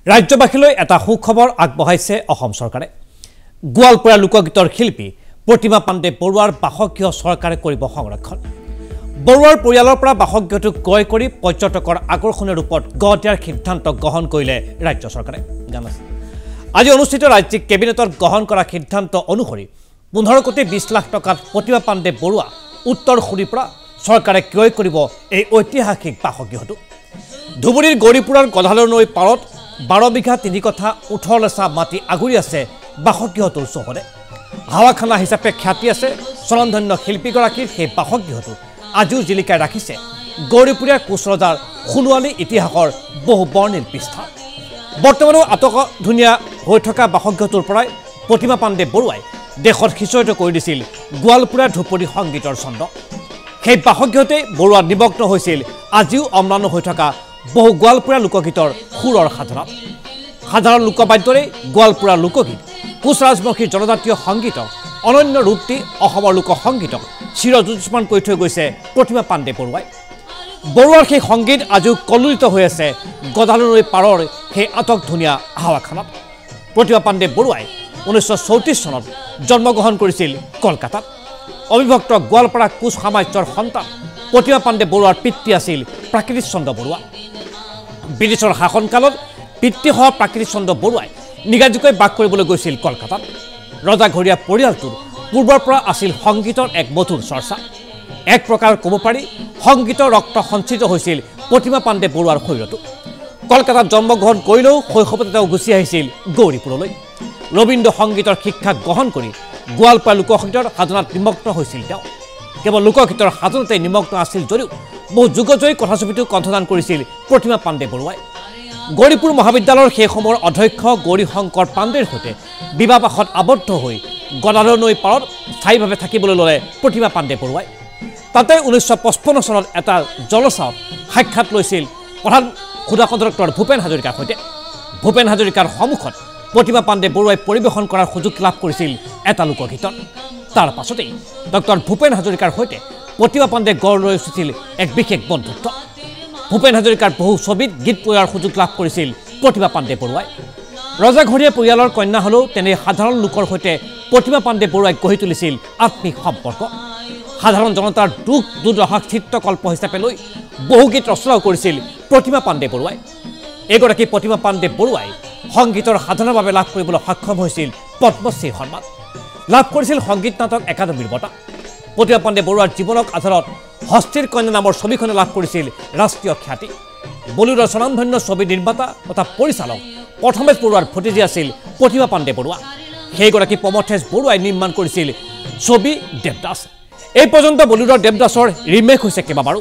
ৰাজ্যবাসীলৈ এটা সুখবৰ আগবঢ়াইছে অসম চৰকাৰে। গোৱালপাৰা লোকগীতৰ শিল্পী প্ৰতিমা পাণ্ডে বৰুৱাৰ বাসগৃহ চৰকাৰে কৰিব সংৰক্ষণ। বৰুৱাৰ পৰিয়ালৰ পৰা বাসগৃহটো ক্ৰয় কৰি পৰ্যটকৰ আকৰ্ষণৰ ৰূপত গঢ় দিয়াৰ সিদ্ধান্ত গ্ৰহণ কৰিলে ৰাজ্য চৰকাৰে। আজি অনুষ্ঠিত ৰাজ্যিক কেবিনেটত গ্ৰহণ কৰা সিদ্ধান্ত অনুসৰি 15 কোটি 20 লাখ টকাত প্ৰতিমা পাণ্ডে বৰুৱা উত্তৰ খুৰিৰ পৰা চৰকাৰে ক্ৰয় কৰিব এই ঐতিহাসিক বাসগৃহটো। ধুবুৰীৰ গৌৰীপুৰৰ গদাধৰ নৈ পাৰত 12 বিঘা 3 কঠা 18 লেচা মাটি আগুৰি আছে বাসগৃহটোৰ চৌহদে। হাৱাখানা হিচাপে খ্যাতি আছে স্বনামধন্য শিল্পীগৰাকীৰ সেই বাসগৃহটো আজিও জিলিকাই ৰাখিছে গৌৰীপুৰীয়া কোচ ৰজাৰ সোণোৱালী ইতিহাসৰ বহু বৰ্ণিল পৃষ্ঠা। বৰ্তমানো আটক ধুনীয়া হৈ থকা বাসগৃহটোৰ পৰাই প্ৰতিমা পাণ্ডে বৰুৱাই দেশত সিঁচৰিত কৰি দিছিল গোৱালপুৰীয়া ধ্ৰুপদী সংগীতৰ ছন্দ। সেই বাসগৃহতে বৰুৱা নিমগ্ন হৈছিল আজিও অম্লান হৈ থকা বহু গোৱালপুৰীয়া লোকগীতৰ সুৰৰ সাধনাত। সাধাৰণ লোকবাদ্যৰে গোৱালপুৰীয়া লোকগীত কোচ ৰাজবংশী জনজাতীয় সংগীতক অনন্য ৰূপ দি অসমৰ লোকসংগীতক চিৰযুষ্মান কৰি থৈ গৈছে প্ৰতিমা পাণ্ডে বৰুৱাই। বৰুৱাৰ সেই সংগীত আজিও কলুলিত হৈ আছে গদাধৰ নৈ পাৰৰ সেই আটক ধুনীয়া হাৱাখানাত। প্ৰতিমা পাণ্ডে বৰুৱাই 1934 চনত জন্মগ্ৰহণ কৰিছিল কলকাতাত। অবিভক্ত গোৱালপাৰা কোচ সাম্ৰাজ্যৰ সন্তান প্ৰতিমা পাণ্ডে বৰুৱাৰ পিতৃ আছিল প্ৰাকৃতিক চন্দ্ৰ বৰুৱা। ব্ৰিটিছৰ শাসনকালত পিতৃসহ প্ৰাকৃতিক চন্দ্ৰ বৰুৱাই নিগাজিকৈ বাস কৰিবলৈ গৈছিল কলকাতাত। ৰজাঘৰীয়া পৰিয়ালটোৰ পূৰ্বৰ পৰা আছিল সংগীতৰ এক মধুৰ চৰ্চা। এক প্ৰকাৰ ক'ব পাৰি সংগীতৰ ৰক্ত সঞ্চিত হৈছিল প্ৰতিমা পাণ্ডে বৰুৱাৰ শৰীৰতো। কলকাতাত জন্মগ্ৰহণ কৰিলেও শৈশৱতে তেওঁ গুচি আহিছিল গৌৰীপুৰলৈ। ৰবীন্দ্ৰ সংগীতৰ শিক্ষা গ্ৰহণ কৰি গোৱালপাৰা লোকসংগীতৰ সাধনাত নিমগ্ন হৈছিল তেওঁ। কেৱল লোকগীতৰ সাধনাতে নিমগ্ন আছিল যদিও বহু যুগজয়ী কথাছবিতো কণ্ঠদান কৰিছিল প্ৰতিমা পাণ্ডে বৰুৱাই। গৌৰীপুৰ মহাবিদ্যালয়ৰ সেই সময়ৰ অধ্যক্ষ গৌৰী শংকৰ পাণ্ডেৰ সৈতে বিবাহপাশত আবদ্ধ হৈ গদাধৰ নৈ পাৰত স্থায়ীভাৱে থাকিবলৈ ল'লে প্ৰতিমা পাণ্ডে বৰুৱাই। তাতে 1955 চনত এটা জলচাওত সাক্ষাৎ লৈছিল প্ৰধান সুদাকণ্ঠ ডক্টৰ ভূপেন হাজৰিকাৰ সৈতে। ভূপেন হাজৰিকাৰ সন্মুখত প্ৰতিমা পাণ্ডে বৰুৱাই পৰিৱেশন কৰাৰ সুযোগ লাভ কৰিছিল এটা লোকগীতত। তাৰ পাছতেই ডক্টৰ ভূপেন হাজৰিকাৰ সৈতে প্ৰতিমা পাণ্ডে গঢ় লৈ উঠিছিল এক বিশেষ বন্ধুত্ব। ভূপেন হাজৰিকাৰ বহু ছবিত গীত প্ৰয়োগৰ সুযোগ লাভ কৰিছিল প্ৰতিমা পাণ্ডে বৰুৱাই। ৰজাঘৰীয়া পৰিয়ালৰ কন্যা হ'লেও তেনে সাধাৰণ লোকৰ সৈতে প্ৰতিমা পাণ্ডে বৰুৱাই গঢ়ি তুলিছিল আত্মিক সম্পৰ্ক। সাধাৰণ জনতাৰ দুখ দুৰ্দশাক চিত্ৰকল্প হিচাপে লৈ বহু গীত ৰচনাও কৰিছিল প্ৰতিমা পাণ্ডে বৰুৱাই। এগৰাকী প্ৰতিমা পাণ্ডে বৰুৱাই সংগীতৰ সাধনাৰ বাবে লাভ কৰিবলৈ সক্ষম হৈছিল পদ্মশ্ৰী সন্মান, লাভ কৰিছিল সংগীত নাটক একাডেমীৰ বঁটা। প্ৰতিমা পাণ্ডে বৰুৱাৰ জীৱনক আধাৰত হস্তীৰ কন্যা নামৰ ছবিখনে লাভ কৰিছিল ৰাষ্ট্ৰীয় খ্যাতি। বলিউডৰ স্বনামধন্য ছবি নিৰ্মাতা তথা পৰিচালক প্ৰথমেশ বৰুৱাৰ ভতিজী আছিল প্ৰতিমা পাণ্ডে বৰুৱা। সেইগৰাকী প্ৰমথেশ বৰুৱাই নিৰ্মাণ কৰিছিল ছবি দেৱদাস। এই পৰ্যন্ত বলিউডৰ দেৱদাসৰ ৰিমেক হৈছে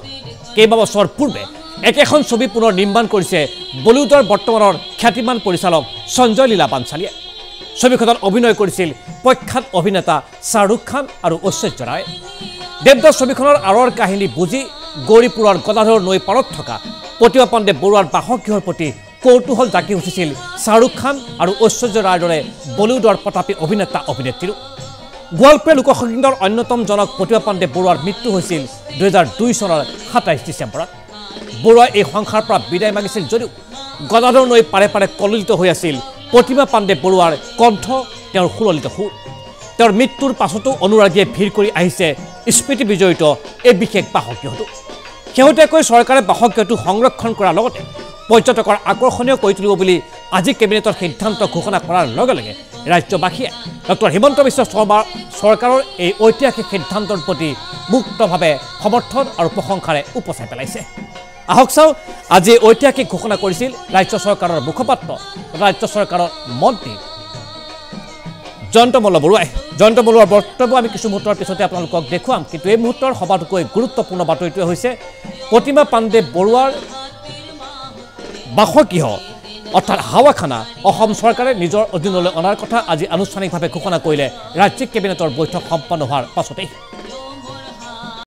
কেইবাবছৰ পূৰ্বে একেখন ছবি পুনৰ নিৰ্মাণ কৰিছে বলিউডৰ বৰ্তমানৰ খ্যাতিমান পৰিচালক সঞ্জয় লীলা বানচালীয়ে। ছবিখনত অভিনয় কৰিছিল প্ৰখ্যাত অভিনেতা শ্বাহৰুখ খান আৰু ঐশ্বৰ্য ৰায়। দেৱদাস ছবিখনৰ আঁৰৰ কাহিনী বুজি গৌৰীপুৰৰ গদাধৰ নৈ পাৰত থকা প্ৰতিমা পাণ্ডে বৰুৱাৰ বাসগৃহৰ প্ৰতি কৌতূহল জাগি উঠিছিল শ্বাহৰুখ খান আৰু ঐশ্বৰ্য ৰায়ৰ দৰে বলিউডৰ প্ৰতাপী অভিনেতা অভিনেত্ৰীৰো। গোৱালপাৰা লোকসংগীতৰ অন্যতম জনক প্ৰতিমা পাণ্ডে বৰুৱাৰ মৃত্যু হৈছিল 2002 চনৰ 27 ডিচেম্বৰত। বৰুৱাই এই সংসাৰৰ পৰা বিদায় মাগিছিল যদিও গদাধৰ নৈ পাৰে পাৰে কলুলিত হৈ আছিল প্ৰতিমা পাণ্ডে বৰুৱাৰ কণ্ঠ, তেওঁৰ সুললিত সুৰ। তেওঁৰ মৃত্যুৰ পাছতো অনুৰাগীয়ে ভিৰ কৰি আহিছে স্মৃতি বিজড়িত এই বিশেষ বাসগৃহটো। শেহতীয়াকৈ চৰকাৰে বাসগৃহটো সংৰক্ষণ কৰাৰ লগতে পৰ্যটকৰ আকৰ্ষণীয় কৰি তুলিব বুলি আজি কেবিনেটৰ সিদ্ধান্ত ঘোষণা কৰাৰ লগে লগে ৰাজ্যবাসীয়ে ডক্টৰ হিমন্ত বিশ্ব শৰ্মাৰ চৰকাৰৰ এই ঐতিহাসিক সিদ্ধান্তৰ প্ৰতি মুক্তভাৱে সমৰ্থন আৰু প্ৰশংসাৰে উপচাই পেলাইছে। আহক চাওঁ আজি ঐতিহাসিক ঘোষণা কৰিছিল ৰাজ্য চৰকাৰৰ মুখপাত্ৰ ৰাজ্য চৰকাৰৰ মন্ত্ৰী জয়ন্ত মল্ল বৰুৱাই। জয়ন্ত মল্লৰ বক্তব্য আমি কিছু মুহূৰ্তৰ পিছতে আপোনালোকক দেখুৱাম, কিন্তু এই মুহূৰ্তৰ সবাতোকৈ গুৰুত্বপূৰ্ণ বাতৰিটোৱে হৈছে প্ৰতিমা পাণ্ডে বৰুৱাৰ বাসগৃহ অৰ্থাৎ হাৱাখানা অসম চৰকাৰে নিজৰ অধীনলৈ অনাৰ কথা আজি আনুষ্ঠানিকভাৱে ঘোষণা কৰিলে ৰাজ্যিক কেবিনেটৰ বৈঠক সম্পন্ন হোৱাৰ পাছতেই।